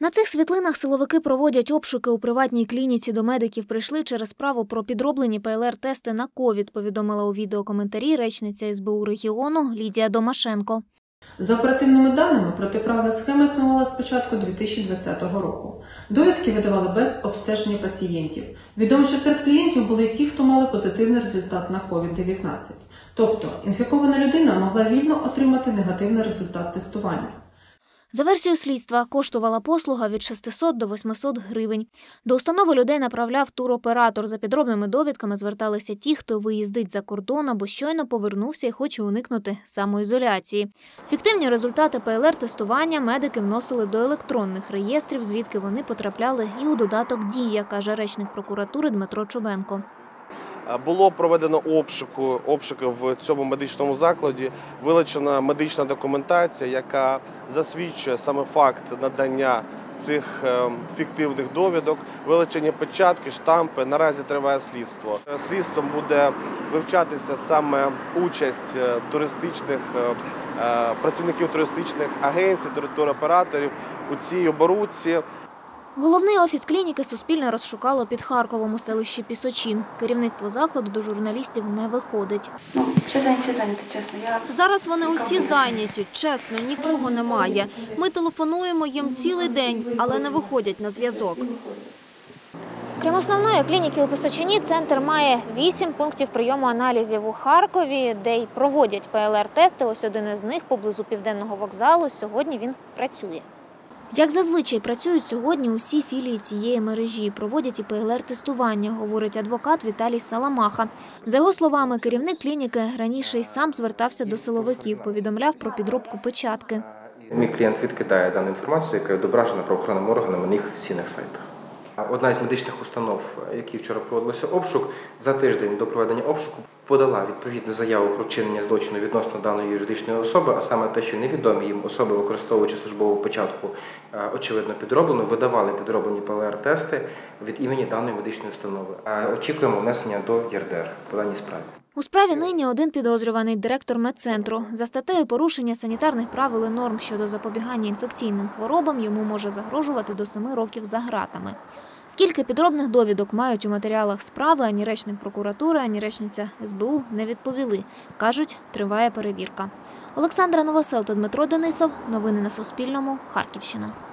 На цих світлинах силовики проводять обшуки у приватній клініці. До медиків прийшли через справу про підроблені ПЛР-тести на ковід, повідомила у відеокоментарі речниця СБУ регіону Лідія Домашенко. За оперативними даними, протиправна схема існувала з початку 2020 року. Довідки видавали без обстеження пацієнтів. Відомо, що серед клієнтів були ті, хто мали позитивний результат на COVID-19. Тобто, інфікована людина могла вільно отримати негативний результат тестування. За версією слідства, коштувала послуга від 600 до 800 гривень. До установи людей направляв туроператор. За підробними довідками зверталися ті, хто виїздить за кордон або щойно повернувся і хоче уникнути самоізоляції. Фіктивні результати ПЛР-тестування медики вносили до електронних реєстрів, звідки вони потрапляли і у додаток «Дія», каже речник прокуратури Дмитро Чубенко. Було проведено обшуки в цьому медичному закладі, вилучена медична документація, яка засвідчує саме факт надання цих фіктивних довідок, вилучені печатки, штампи. Наразі триває слідство. Слідством буде вивчатися саме участь працівників туристичних агенцій, туроператорів у цій оборудці. Головний офіс клініки Суспільне розшукало під Харковом у селищі Пісочин. Керівництво закладу до журналістів не виходить. Всі зайняті, чесно. Зараз вони усі зайняті, чесно, нікого немає. Ми телефонуємо їм цілий день, але не виходять на зв'язок. Крім основної клініки у Пісочині, центр має 8 пунктів прийому аналізів у Харкові, де й проводять ПЛР-тести. Ось один із них поблизу Південного вокзалу. Сьогодні він працює. Як зазвичай працюють сьогодні усі філії цієї мережі. Проводять і ПЛР-тестування, говорить адвокат Віталій Саламаха. За його словами, керівник клініки раніше й сам звертався до силовиків, повідомляв про підробку печатки. Мій клієнт відкидає дану інформацію, яка відображена правоохоронними органами на їх офіційних сайтах. Одна із медичних установ, які вчора проводилося обшук, за тиждень до проведення обшуку подала відповідну заяву про вчинення злочину відносно даної юридичної особи, а саме те, що невідомі їм особи, використовуючи службову печатку, очевидно підроблену, видавали підроблені ПЛР-тести від імені даної медичної установи. Очікуємо внесення до ЄРДР по даній справі. У справі нині один підозрюваний – директор медцентру. За статтею порушення санітарних правил і норм щодо запобігання інфекційним хворобам йому може загрожувати до 7 років за ґратами. Скільки підробних довідок мають у матеріалах справи, ані речник прокуратури, ані речниця СБУ не відповіли. Кажуть, триває перевірка. Олександра Новосел та Дмитро Денисов. Новини на Суспільному. Харківщина.